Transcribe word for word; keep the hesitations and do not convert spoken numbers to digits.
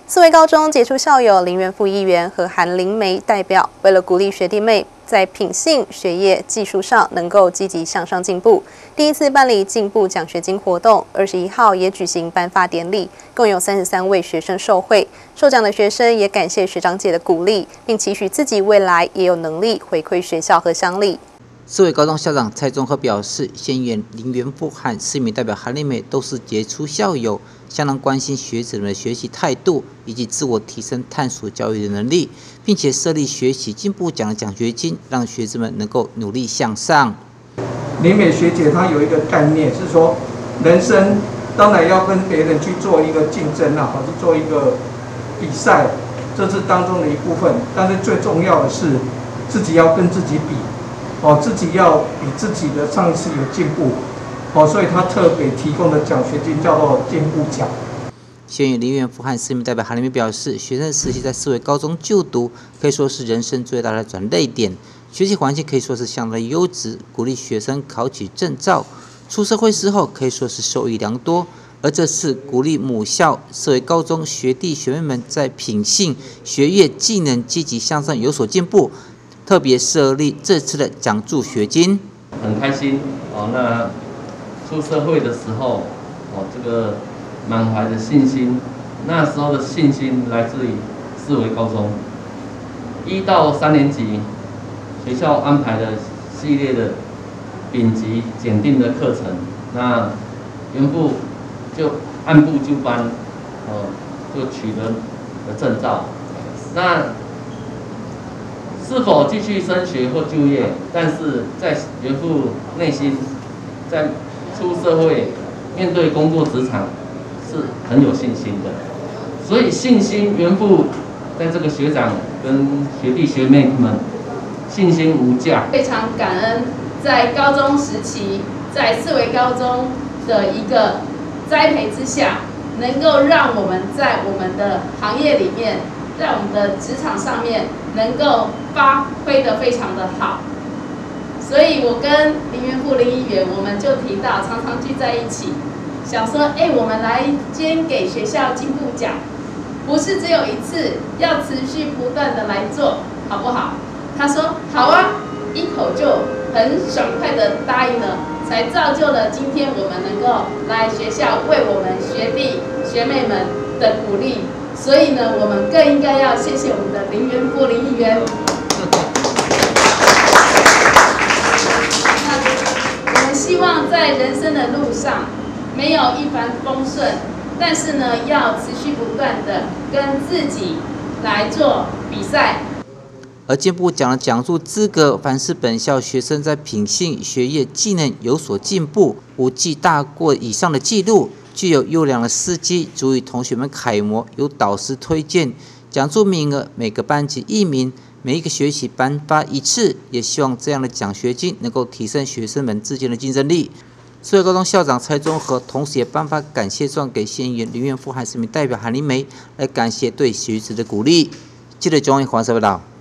四维高中杰出校友林元副议员和韩灵梅代表，为了鼓励学弟妹在品性、学业、技术上能够积极向上进步，第一次办理进步奖学金活动。二十一号也举行颁发典礼，共有三十三位学生受惠。受奖的学生也感谢学长姐的鼓励，并期许自己未来也有能力回馈学校和乡里。 四维高中校长蔡宗和表示，县议员林元富和市民代表韩丽美都是杰出校友，相当关心学子们的学习态度以及自我提升、探索教育的能力，并且设立学习进步奖的奖学金，让学子们能够努力向上。 林美学姐她有一个概念是说，人生当然要跟别人去做一个竞争啊，或是做一个比赛，这是当中的一部分。但是最重要的是，自己要跟自己比。哦，自己要比自己的上一次有进步，哦，所以他特别提供的奖学金叫做进步奖。 县议员林元富和市民代表韩立明表示，学生时期在四维高中就读，可以说是人生最大的转捩点，学习环境可以说是相当优质，鼓励学生考取证照，出社会之后可以说是受益良多。而这次鼓励母校四维高中学弟学妹们在品性、学业、技能积极向上有所进步。特别设立这次的奖助学金， 很开心哦。那出社会的时候，哦，这个满怀的信心，那时候的信心来自于四维高中一到三年级学校安排的系列的丙级检定的课程，那元富就按部就班，哦，就取得了证照。那是否继续升学或就业？但是在元富内心，在出社会面对工作职场是很有信心的，所以信心元富在这个学长跟学弟学妹们信心无价。 非常感恩在高中时期，在四维高中的一个栽培之下，能够让我们在我们的行业里面，在我们的职场上面能够发挥得非常的好，所以我跟林元富林议员，我们就提到常常聚在一起，想说，哎，我们来捐给学校进步奖，不是只有一次，要持续不断的来做，好不好？他说好啊，一口就很爽快的答应了，才造就了今天我们能够来学校为我们学弟学妹们的鼓励。所以呢，我们更应该要谢谢我们的林元富林议员。我们希望在人生的路上没有一帆风顺，但是呢，要持续不断的跟自己来做比赛。 而进步奖的奖助资格，凡是本校学生在品性、学业、技能有所进步，五绩大过以上的记录，具有优良的司机，足以同学们楷模，有导师推荐，奖助名额每个班级一名，每一个学期颁发一次，也希望这样的奖学金能够提升学生们之间的竞争力。四维高中校长蔡宗和同时也颁发感谢状给县议员林元富和市民代表韩林梅，来感谢对学子的鼓励。记者钟义华报道。